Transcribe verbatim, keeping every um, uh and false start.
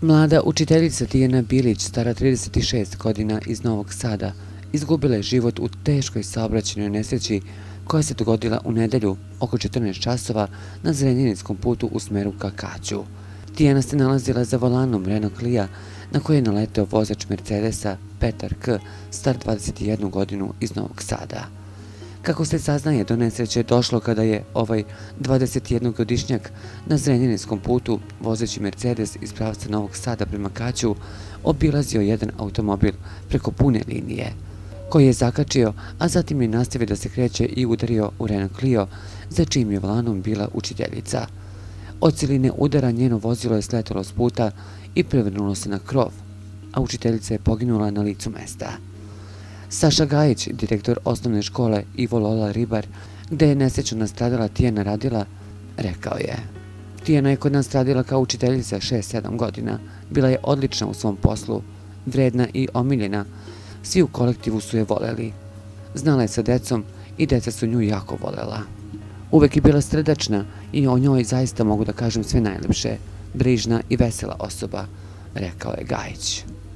Mlada učiteljica Tijana Bilić, stara trideset šest godina, iz Novog Sada, izgubila je život u teškoj saobraćajnoj nesreći koja se dogodila u nedelju oko četrnaest časova na Zrenjaninskom putu u smeru ka Kaću. Tijana se nalazila za volanom Renault Clio na koji je naleteo vozač Mercedesa Petar K, star dvadeset jednu godinu, iz Novog Sada. Kako se saznaje, do nesreće je došlo kada je ovaj dvadesetjednogodišnjak na Zrenjaninskom putu, vozeći Mercedes iz pravca Novog Sada prema Kaću, obilazio jedan automobil preko pune linije, koji je zakačio, a zatim je nastavio da se kreće i udario u Renault Clio, za čijim je volanom bila učiteljica. Od siline udara njeno vozilo je sletelo s puta i prevrnulo se na krov, a učiteljica je poginula na licu mesta. Saša Gajić, direktor osnovne škole Ivo Lola Ribar, gde je nesrećno nastradala Tijana radila, rekao je: Tijana je kod nas radila kao učiteljica šest sedam godina. Bila je odlična u svom poslu, vredna i omiljena. Svi u kolektivu su je voleli. Znala je sa decom i deca su nju jako volela. Uvek je bila srdačna i o njoj zaista mogu da kažem sve najlepše. Brižna i vesela osoba, rekao je Gajić.